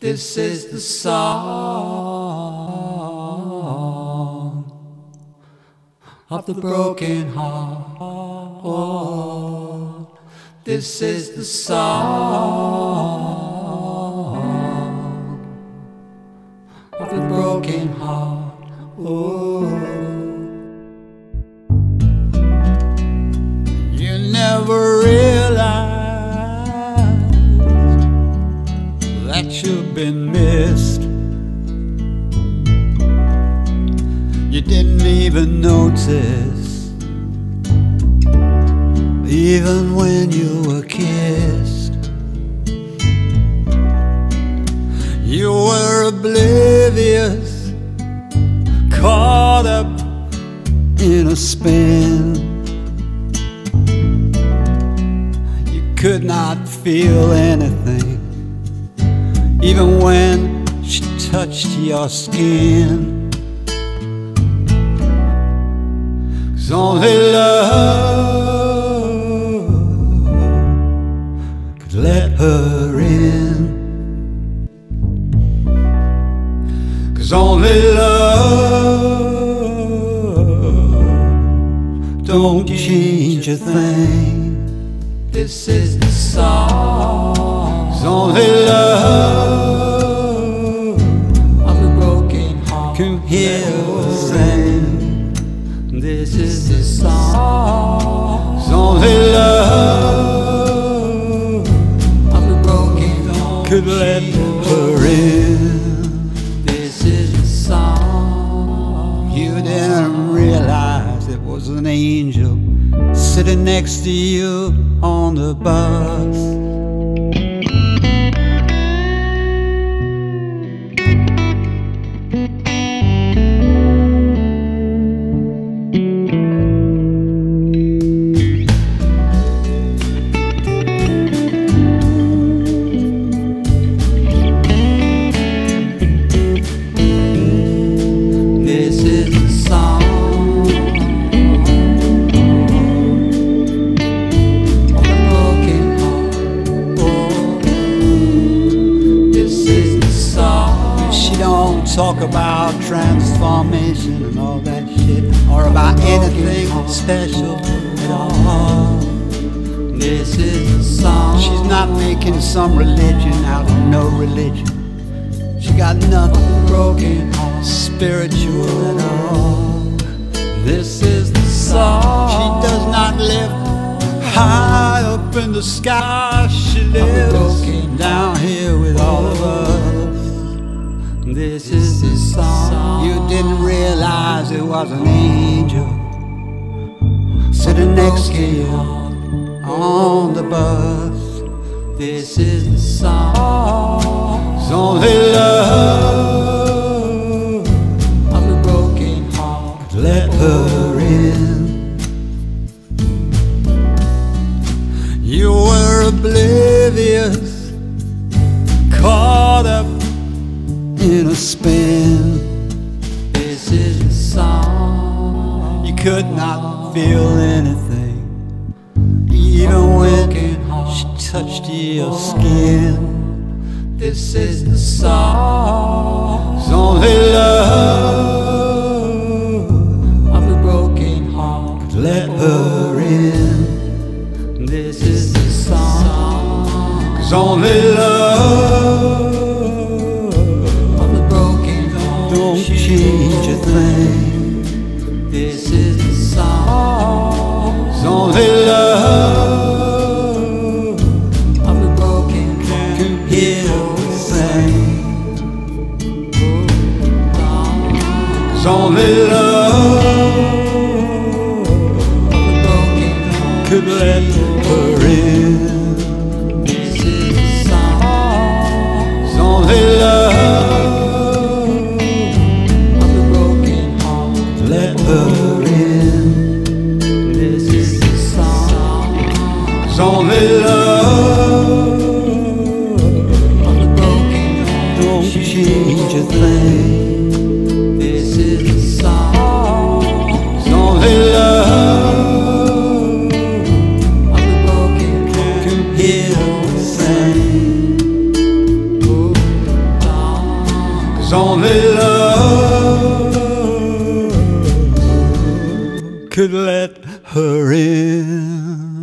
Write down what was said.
This is the song of the broken heart. Oh, this is the song of the broken heart. Oh, you never realized that you've been missed. You didn't even notice, even when you were kissed. You were oblivious, caught up in a spin. You could not feel anything, even when she touched your skin. 'Cause only love could let her in. 'Cause only love don't change a thing. This is the song. 'Cause only love of the broken heart can heal the same. This is the song. 'Cause only love of the broken heart could let her in. This is the song. You didn't realize it was an angel sitting next to you on the bus. Talk about transformation and all that shit, or about anything special at all. This is the song. She's not making some religion out of no religion. She got nothing broken or spiritual at all. This is the song. She does not live high up in the sky. She lives down here with all of us. This is the song. You didn't realize it was an angel sitting next to you on the bus. This is the song. It's only love of the broken heart let her in. You were oblivious, caught up in a spin. This is the song. You could not feel anything, even when she touched your skin. This is the song. It's only love of the broken heart could let her in. This is the song. 'Cause only love don't change a thing. This is the song. It's only love of the broken heart can heal the same. It's only love of the broken heart could let her in. This is the song. It's only love let her in. This is the song. It's only love of the broken heart don't change a thing. This is the song. It's only love of the broken heart can heal the same. 'cause only love could let her in.